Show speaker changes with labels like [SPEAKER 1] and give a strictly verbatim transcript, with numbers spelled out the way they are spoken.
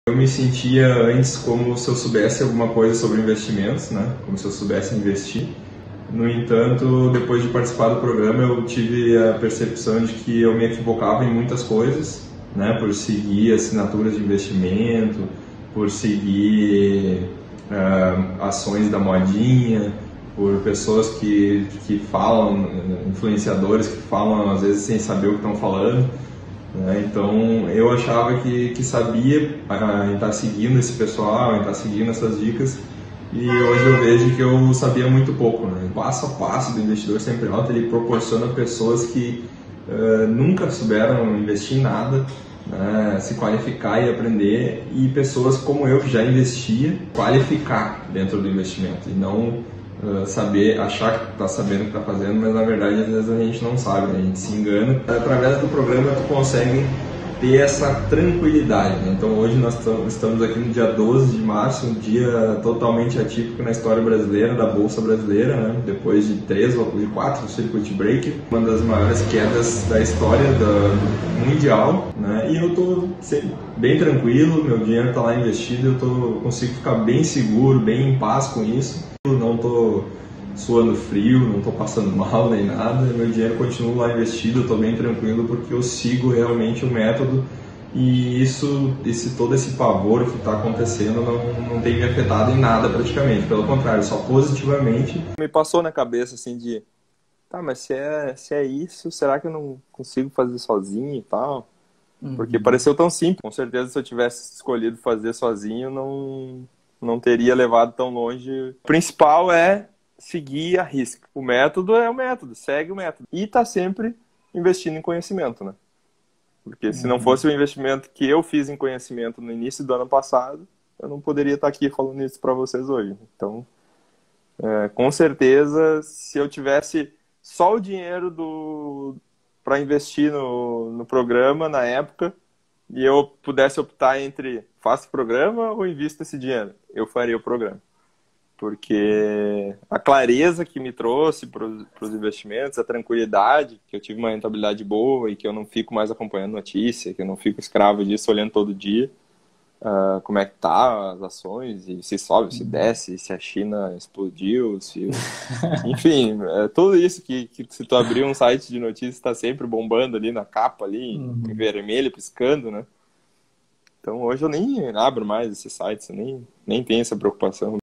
[SPEAKER 1] Eu me sentia antes como se eu soubesse alguma coisa sobre investimentos, né? Como se eu soubesse investir. No entanto, depois de participar do programa, eu tive a percepção de que eu me equivocava em muitas coisas, né? Por seguir assinaturas de investimento, por seguir uh, ações da modinha, por pessoas que, que falam, influenciadores que falam às vezes sem saber o que estão falando. Então eu achava que, que sabia ah, em estar seguindo esse pessoal, em estar seguindo essas dicas, e hoje eu vejo que eu sabia muito pouco, né? O passo a passo do investidor sempre alto, ele proporciona pessoas que uh, nunca souberam investir em nada, né? Se qualificar e aprender, e pessoas como eu que já investia, qualificar dentro do investimento e não Uh, saber, achar que está sabendo o que está fazendo, mas na verdade às vezes a gente não sabe, né? A gente se engana. Através do programa tu consegue ter essa tranquilidade, né? Então hoje nós estamos aqui no dia doze de março, um dia totalmente atípico na história brasileira, da Bolsa Brasileira, né? Depois de três ou de quatro circuit break, uma das maiores quedas da história da, mundial, né? E eu estou bem tranquilo, meu dinheiro está lá investido, eu tô, consigo ficar bem seguro, bem em paz com isso. Não estou suando frio, não estou passando mal nem nada, meu dinheiro continua lá investido, eu estou bem tranquilo porque eu sigo realmente o método, e isso, esse, todo esse pavor que está acontecendo não, não tem me afetado em nada praticamente, pelo contrário, só positivamente. Me passou na cabeça assim de, tá, mas se é, se é isso, será que eu não consigo fazer sozinho e tal? Porque
[SPEAKER 2] Uhum.
[SPEAKER 1] pareceu tão simples, com certeza se eu tivesse escolhido fazer sozinho, não... não teria levado tão longe. O principal é seguir a risca. O método é o método, segue o método. E tá sempre investindo em conhecimento, né? Porque se não
[SPEAKER 2] Uhum.
[SPEAKER 1] fosse o investimento que eu fiz em conhecimento no início do ano passado, eu não poderia estar aqui falando isso para vocês hoje. Então, é, com certeza, se eu tivesse só o dinheiro do para investir no, no programa na época, e eu pudesse optar entre faço o programa ou invisto esse dinheiro, eu faria o programa. Porque a clareza que me trouxe para os investimentos, a tranquilidade, que eu tive uma rentabilidade boa e que eu não fico mais acompanhando notícia, que eu não fico escravo disso olhando todo dia uh, como é que tá as ações, e se sobe, se
[SPEAKER 2] Uhum.
[SPEAKER 1] desce, se a China explodiu, se... enfim, é tudo isso que, que se tu abrir um site de notícias está sempre bombando ali na capa, ali em
[SPEAKER 2] Uhum.
[SPEAKER 1] vermelho, piscando, né? Então hoje eu nem abro mais esses sites, eu nem, nem tenho essa preocupação.